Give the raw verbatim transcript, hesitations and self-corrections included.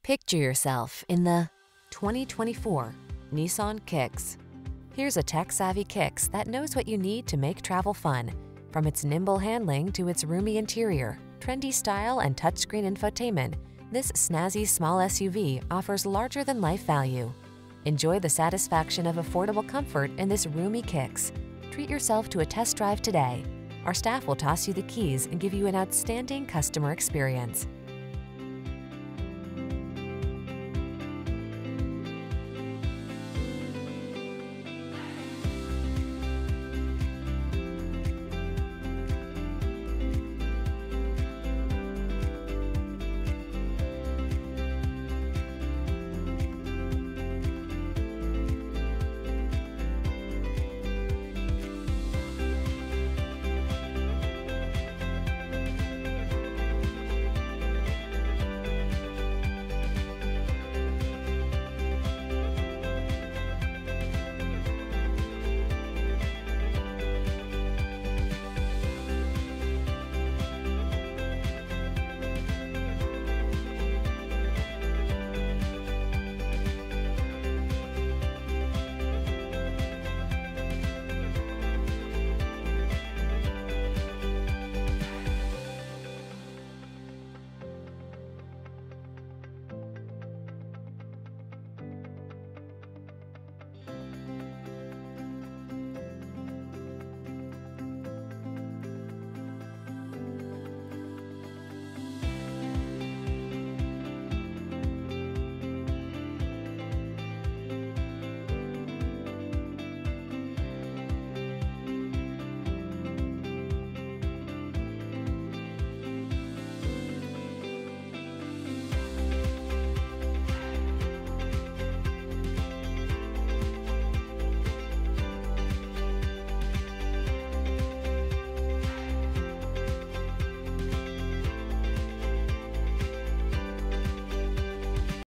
Picture yourself in the twenty twenty-four Nissan Kicks. Here's a tech-savvy Kicks that knows what you need to make travel fun. From its nimble handling to its roomy interior, trendy style, and touchscreen infotainment, this snazzy small S U V offers larger-than-life value. Enjoy the satisfaction of affordable comfort in this roomy Kicks. Treat yourself to a test drive today. Our staff will toss you the keys and give you an outstanding customer experience.